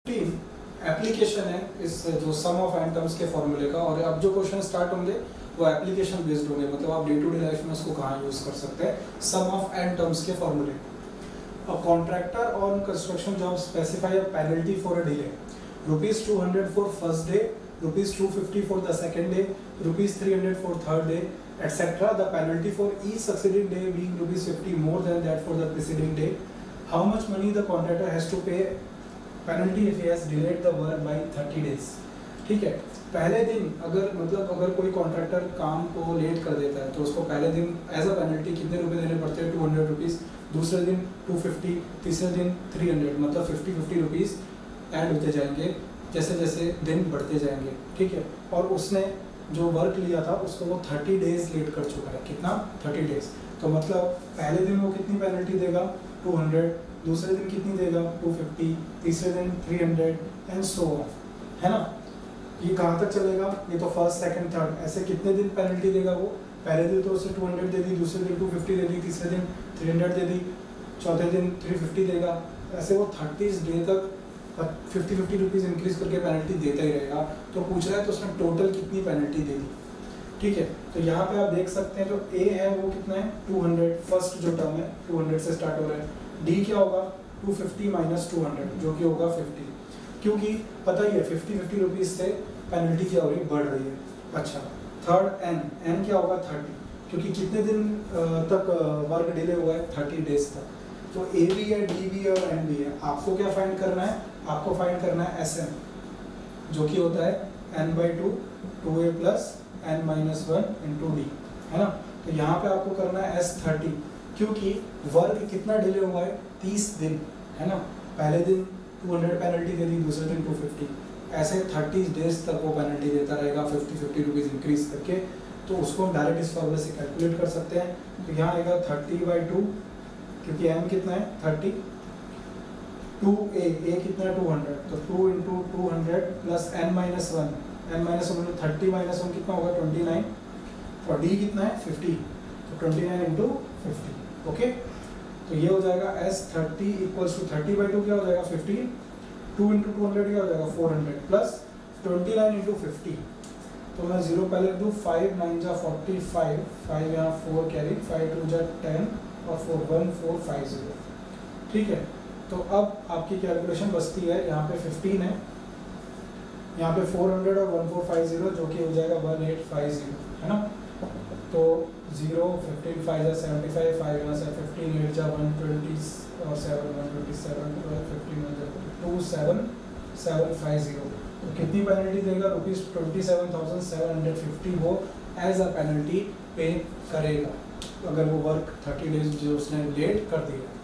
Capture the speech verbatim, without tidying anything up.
Application है इस जो सम ऑफ एन टर्म्स के फॉर्मूले का, और अब जो क्वेश्चन स्टार्ट होंगे वो एप्लीकेशन बेस्ड होंगे, मतलब आप डे टू डे लाइफ में उसको कहाँ यूज कर सकते हैं। सम ऑफ एन टर्म्स के फॉर्मूले। A contractor on construction job specify a penalty for a delay, rupees two hundred for first day, rupees two fifty for the second day, rupees three hundred for third day, etcetera. The penalty for each succeeding day being rupees fifty more than that for the preceding day. How much money the contractor has to pay penalty if he has delayed the work by thirty days. ठीक है, पहले दिन अगर मतलब अगर कोई contractor काम को लेट कर देता है तो उसको पहले दिन एज अ पेनल्टी कितने रुपए देने पड़ते हैं, टू हंड्रेड रुपीज़, दूसरे दिन टू फिफ्टी, तीसरे दिन थ्री हंड्रेड, मतलब फिफ्टी फिफ्टी रुपीज़ ऐड होते जाएंगे जैसे जैसे दिन बढ़ते जाएंगे. ठीक है, और उसने जो वर्क लिया था उसको वो थर्टी डेज लेट कर चुका है. कितना? Thirty days. तो मतलब पहले दिन वो कितनी पेनल्टी देगा, टू हंड्रेड, दूसरे दिन कितनी देगा, टू फिफ्टी, तीसरे दिन three hundred and so on. है ना, ये कहाँ तक चलेगा? ये तो फर्स्ट सेकंड थर्ड ऐसे कितने दिन पेनल्टी देगा वो. पहले दिन तो उसे टू हंड्रेड दे दी, दूसरे दिन टू फिफ्टी दे दी, तीसरे दिन थ्री हंड्रेड दे दी, चौथे दिन थ्री फिफ्टी देगा. ऐसे वो थर्टी डे तक फिफ्टी फिफ्टी रुपीज़ इंक्रीज करके पेनल्टी देता ही रहेगा. तो पूछ रहा है तो उसने टोटल कितनी पेनल्टी दे दी. ठीक है, तो यहाँ पे आप देख सकते हैं जो ए है वो कितना है, टू हंड्रेड. फर्स्ट जो टर्म है टू हंड्रेड से स्टार्ट हो रहा है. डी क्या होगा, two fifty minus two hundred जो कि होगा फिफ्टी, क्योंकि पता ही है फिफ्टी फिफ्टी रुपीज़ से पेनल्टी क्या हो रही है, बढ़ रही है. अच्छा, थर्ड एन, एन क्या होगा, थर्टी, क्योंकि कितने दिन तक वर्क डिले हुआ है, थर्टी डेज तक. तो ए भी है, डी भी है और एन भी है. आपको क्या फाइंड करना है, आपको फाइंड करना है एस एन, जो कि होता है n by two, two a plus n minus one into D. है ना, तो यहाँ पे आपको करना है एस थर्टी, क्योंकि वर्क कितना डिले हुआ है, तीस दिन. है ना, पहले दिन टू हंड्रेड पेनल्टी दे दी, दूसरे दिन टू फिफ्टी, ऐसे थर्टी डेज तक वो पेनल्टी देता रहेगा फिफ्टी फिफ्टी रुपीज़ इंक्रीज करके. तो उसको हम डायरेक्ट इस फॉर्मूले से कैलकुलेट कर सकते हैं. तो यहाँ आएगा थर्टी बाई टू, क्योंकि एम कितना है थर्टी, टू ए, ए कितना है टू हंड्रेड, तो two into two hundred plus n minus one, n minus one thirty minus one कितना होगा, ट्वेंटी नाइन, और डी कितना है फिफ्टी, तो twenty nine into fifty. Okay, तो ये हो जाएगा S thirty equals to thirty by two क्या हो जाएगा, fifty, two into two hundred क्या हो जाएगा, four hundred, plus twenty nine into fifty. तो मैं जीरो पहले दूँ, फाइव नाइन जा फोर्टी फाइव, फाइव यहाँ फोर कैरी, फाइव टू जा टेन और four one four five zero. ठीक है, तो अब आपकी कैलकुलेशन बचती है यहाँ पे फिफ्टीन है, यहाँ पे फोर हंड्रेड और वन फोर फाइव जीरो जो कि हो जाएगा वन एट फाइव जीरो. है ना, तो जीरो, फिफ्टीन फाइव जा सेवेंटी फाइव, फाइव यहाँ से फिफ्टीन, एट जा वन ट्वेंटी और seven, one twenty seven, fifteen one जा two seven seven five zero. तो कितनी पेनल्टी देगा, rupees twenty seven thousand seven hundred fifty वो एज अ पेनल्टी पे करेगा अगर वो वर्क थर्टी डेज जो उसने लेट कर दिया.